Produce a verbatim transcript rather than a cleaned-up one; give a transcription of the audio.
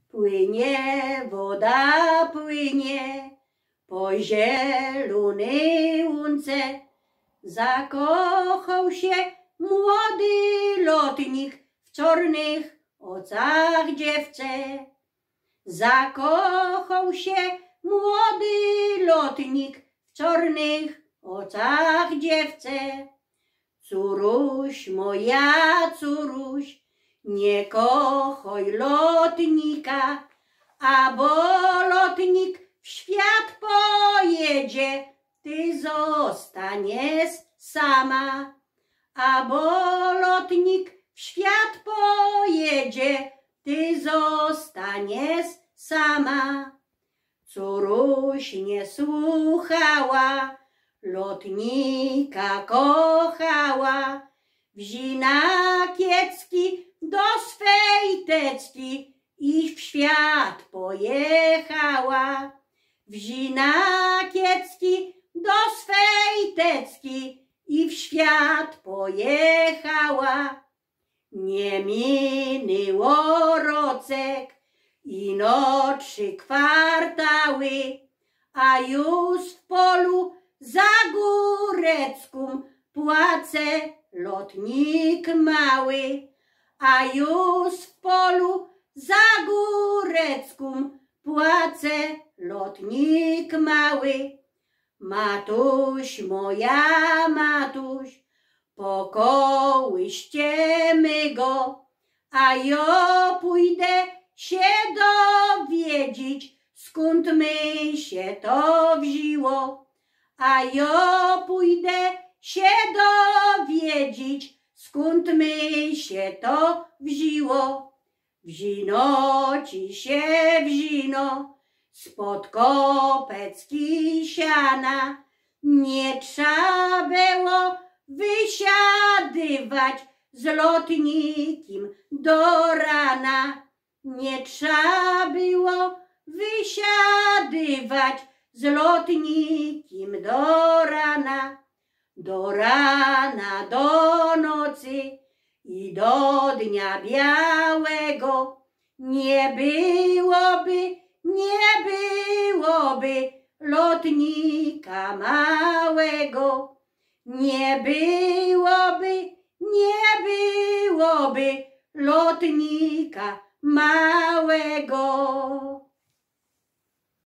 Płynie woda, płynie po zielonej łące. Zakochał się młody lotnik w czarnych oczach dziewczę. Zakochał się młody lotnik w czarnych oczach dziewczę. Córuś moja, córuś, nie kochaj lotnika, a bo lotnik w świat pojedzie, ty zostaniesz sama. A bo lotnik w świat pojedzie, ty zostaniesz sama. Córuś nie słuchała, lotnika kochała. Wzi na kiecki do swej teczki i w świat pojechała. Wzi na kiecki do swej teczki i w świat pojechała. Nie minęło rocek i no trzy kwartały, a już w polu za górecką płace lotnik mały. A już w polu za górecką płace lotnik mały. Matuś moja, matuś, pokołyście go, a ja pójdę się dowiedzieć, skąd my się to wzięło. A ja pójdę się dowiedzieć, skąd my się to wzięło. Wzino ci się wzino spod kopecki siana, nie trzeba było wysiadywać z lotnikiem do rana. Nie trzeba było wysiadywać z lotnikiem do rana. Do rana, do nocy i do dnia białego nie byłoby, nie byłoby lotnika małego. Nie byłoby, nie byłoby lotnika małego.